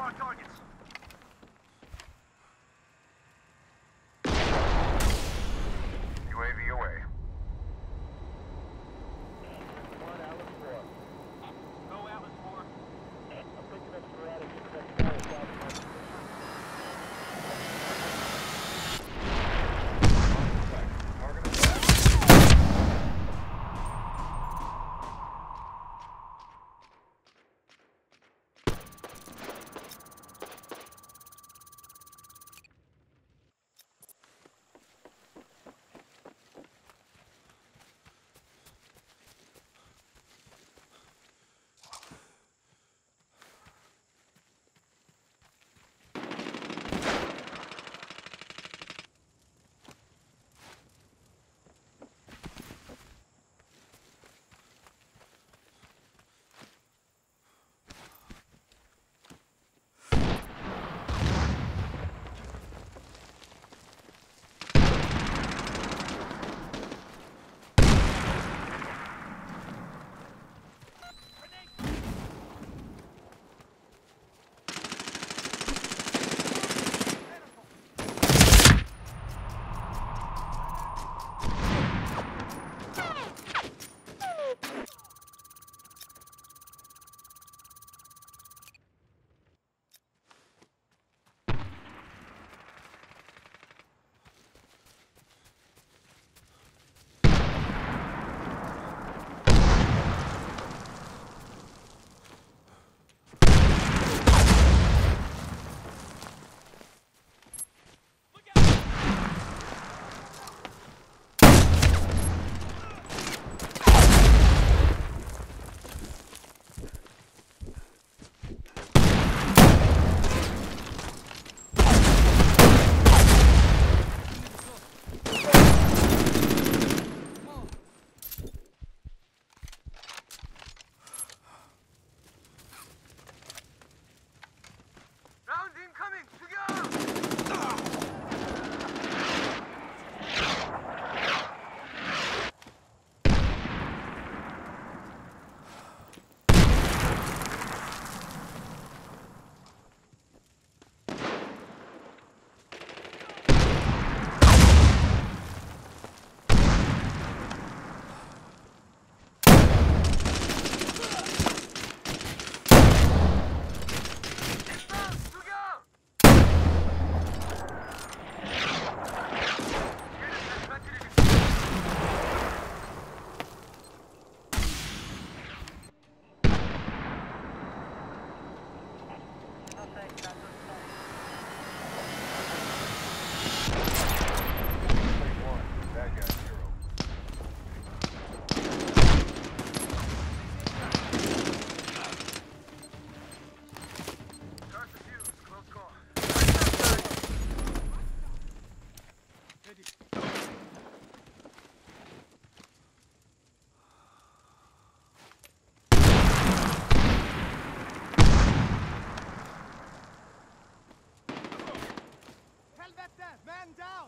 our targets. UAV away. One Atlas 4. Go Atlas 4. I'm picking up sporadic fire south of my position. Target attack. Rounds incoming! Together! Bad guy 0. Start the fuse. Close call. Helvete! Man down!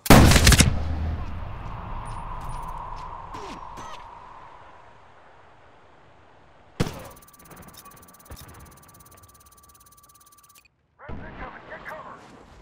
Rounds incoming. Get cover!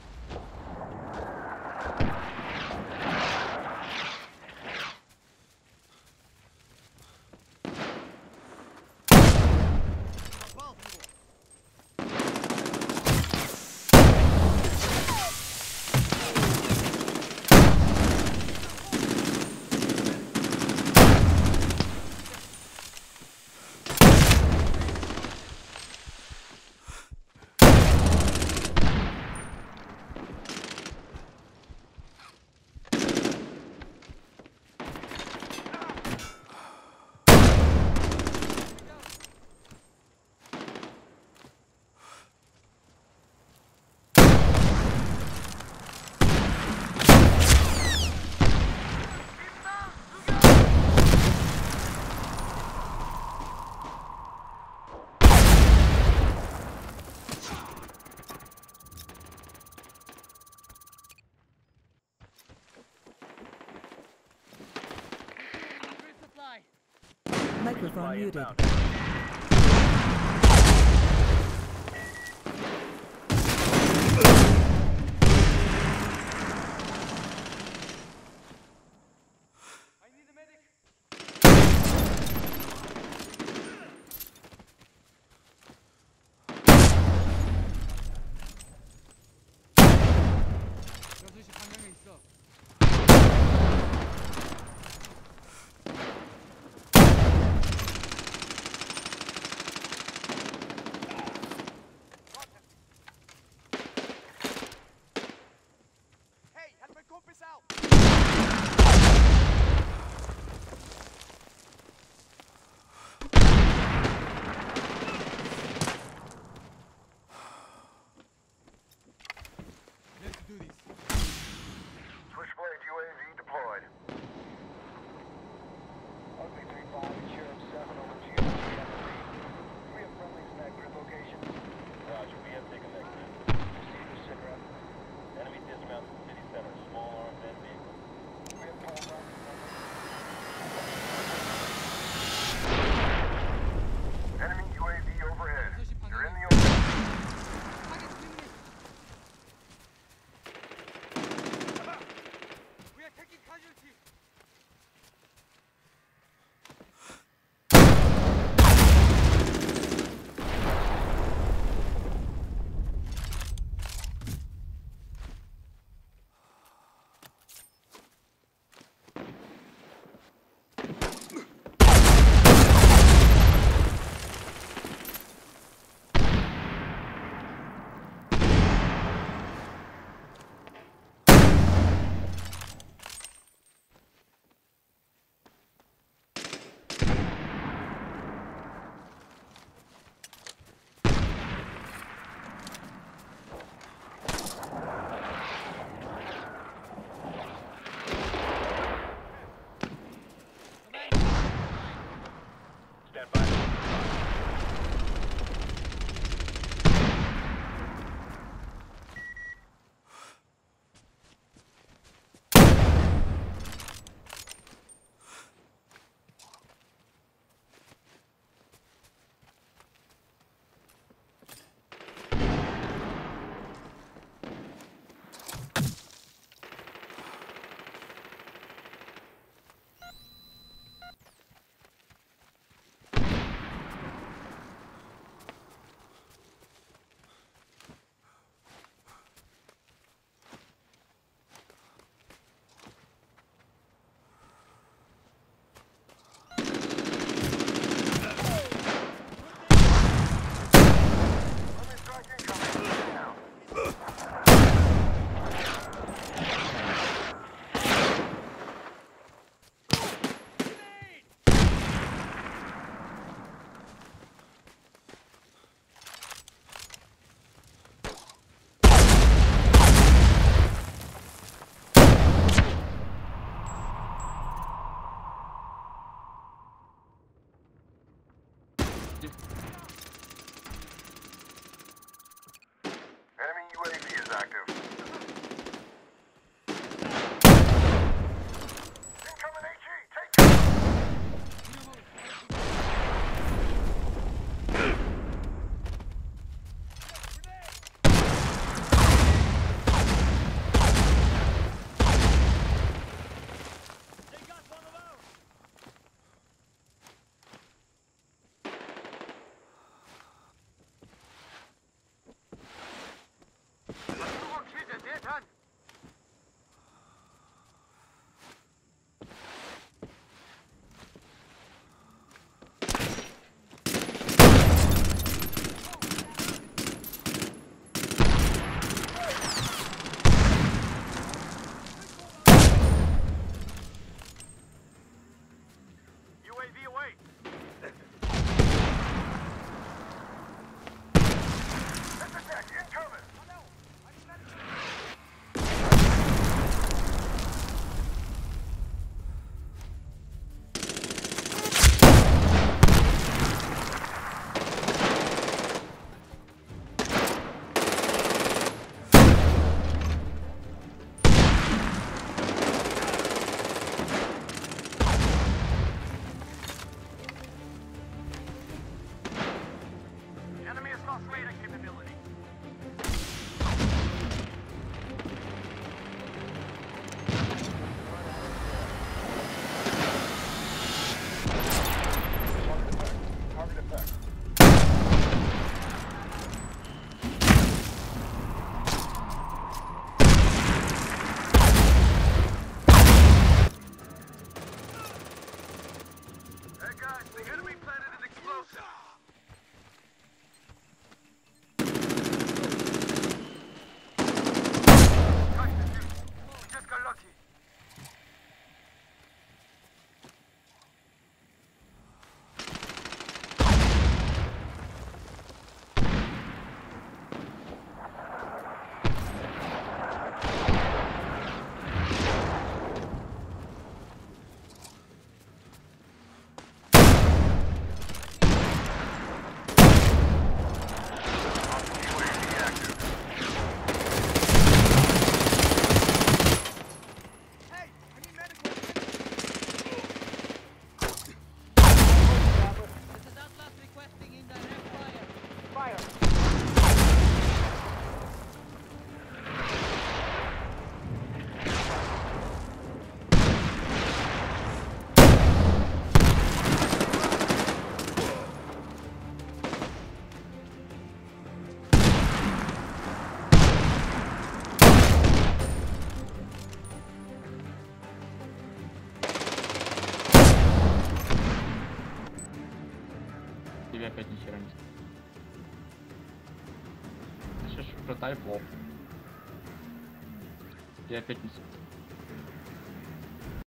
Microphone muted. Inbound. I need a medic. 여섯 시 방향에 있어. Hey, halt mein Kumpels auf! Let's do this. Switchblade UAV deployed. Ugly 3-5, Sheriff 7 over to you. We have friendlies in that grid location. Roger, we have taken that grid. Proceed to sit rep. Enemy dismount to city center, small arms and vehicle. We have calls on. Enemy UAV overhead. 여섯 시 You're in 방향에 the open. 타겟 승리. We are taking casualty. Stand by. Enemy strike incoming. Down. Enemy UAV is active. Incoming HE, take cover! Move on, kids! пятница раньше. Слышишь, про тайп лоб. Я пятницу.